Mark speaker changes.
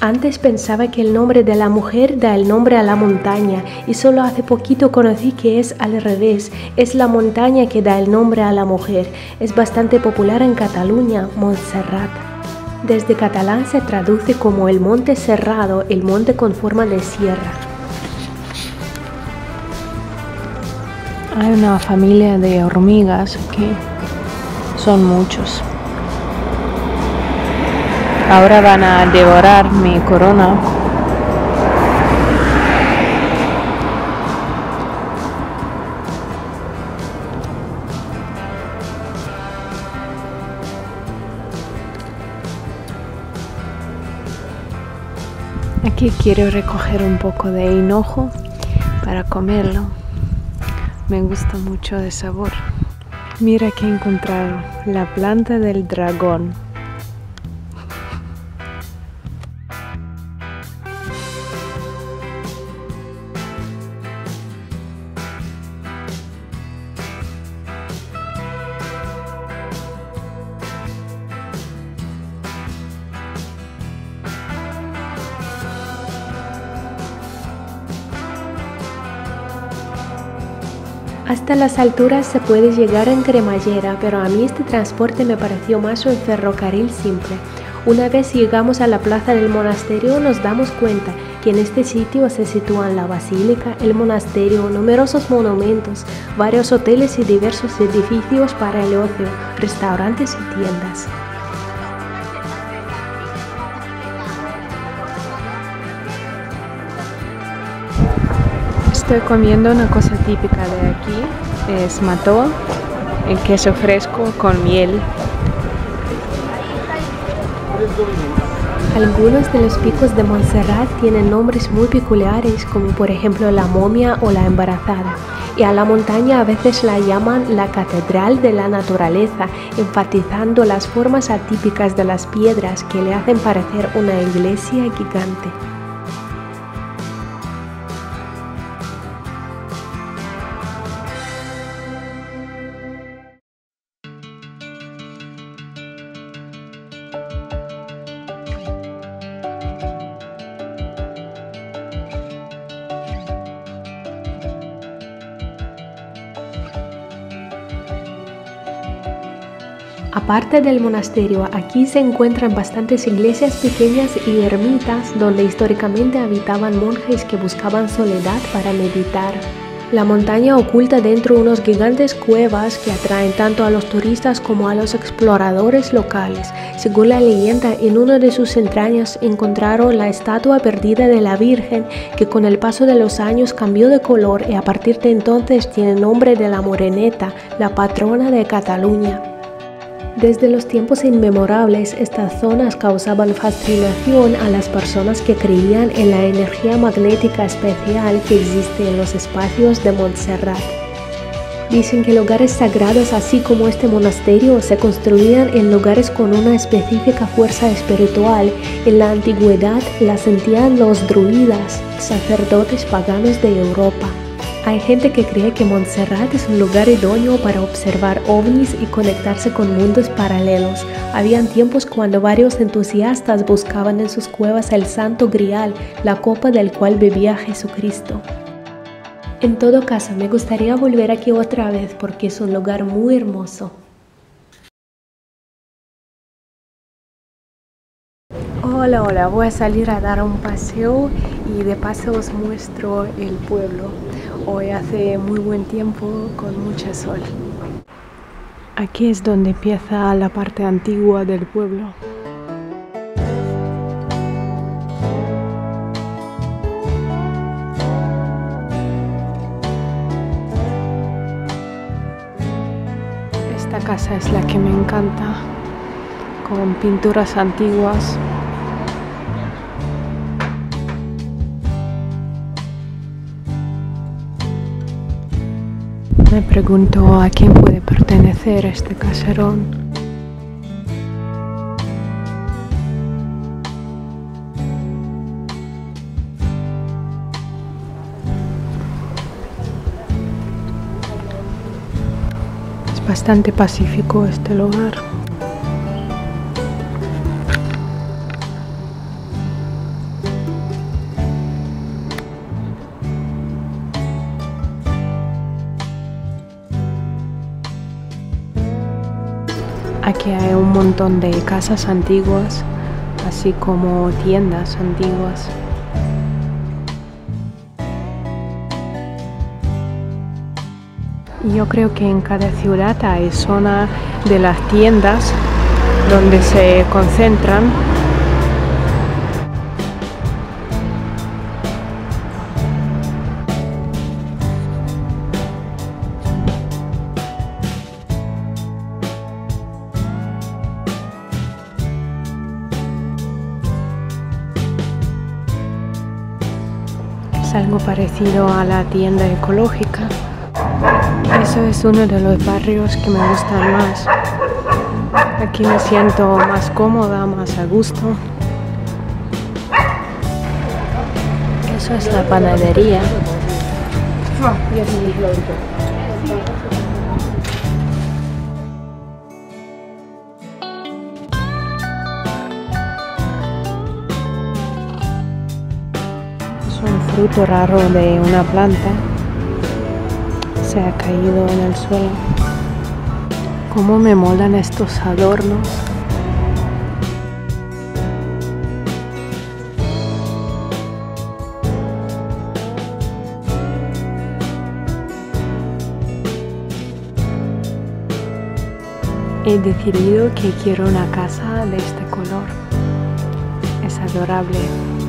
Speaker 1: Antes pensaba que el nombre de la mujer da el nombre a la montaña y solo hace poquito conocí que es al revés, es la montaña que da el nombre a la mujer. Es bastante popular en Cataluña, Montserrat. Desde catalán se traduce como el monte cerrado, el monte con forma de sierra. Hay una familia de hormigas aquí, son muchos. Ahora van a devorar mi corona. Aquí quiero recoger un poco de hinojo para comerlo. Me gusta mucho de sabor. Mira que he encontrado la planta del dragón. Hasta las alturas se puede llegar en cremallera, pero a mí este transporte me pareció más un ferrocarril simple. Una vez llegamos a la plaza del monasterio nos damos cuenta que en este sitio se sitúan la basílica, el monasterio, numerosos monumentos, varios hoteles y diversos edificios para el ocio, restaurantes y tiendas. Estoy comiendo una cosa típica de aquí, es mató, el queso fresco con miel. Algunos de los picos de Montserrat tienen nombres muy peculiares, como por ejemplo la momia o la embarazada. Y a la montaña a veces la llaman la catedral de la naturaleza, enfatizando las formas atípicas de las piedras que le hacen parecer una iglesia gigante. Aparte del monasterio, aquí se encuentran bastantes iglesias pequeñas y ermitas donde históricamente habitaban monjes que buscaban soledad para meditar. La montaña oculta dentro unos gigantes cuevas que atraen tanto a los turistas como a los exploradores locales. Según la leyenda, en una de sus entrañas encontraron la estatua perdida de la Virgen que con el paso de los años cambió de color y a partir de entonces tiene nombre de la Moreneta, la patrona de Cataluña. Desde los tiempos inmemorables, estas zonas causaban fascinación a las personas que creían en la energía magnética especial que existe en los espacios de Montserrat. Dicen que lugares sagrados así como este monasterio se construían en lugares con una específica fuerza espiritual. En la antigüedad la sentían los druidas, sacerdotes paganos de Europa. Hay gente que cree que Montserrat es un lugar idóneo para observar ovnis y conectarse con mundos paralelos. Habían tiempos cuando varios entusiastas buscaban en sus cuevas el Santo Grial, la copa del cual bebía Jesucristo. En todo caso, me gustaría volver aquí otra vez porque es un lugar muy hermoso. Hola, voy a salir a dar un paseo y de paso os muestro el pueblo. Hoy hace muy buen tiempo con mucho sol. Aquí es donde empieza la parte antigua del pueblo. Esta casa es la que me encanta, con pinturas antiguas. Me pregunto a quién puede pertenecer este caserón. Es bastante pacífico este lugar. Aquí hay un montón de casas antiguas, así como tiendas antiguas. Yo creo que en cada ciudad hay zona de las tiendas donde se concentran. Es algo parecido a la tienda ecológica. Eso es uno de los barrios que me gustan más. Aquí me siento más cómoda, más a gusto. Eso es la panadería. Es un fruto raro de una planta. Se ha caído en el suelo. Cómo me molan estos adornos. He decidido que quiero una casa de este color. Es adorable.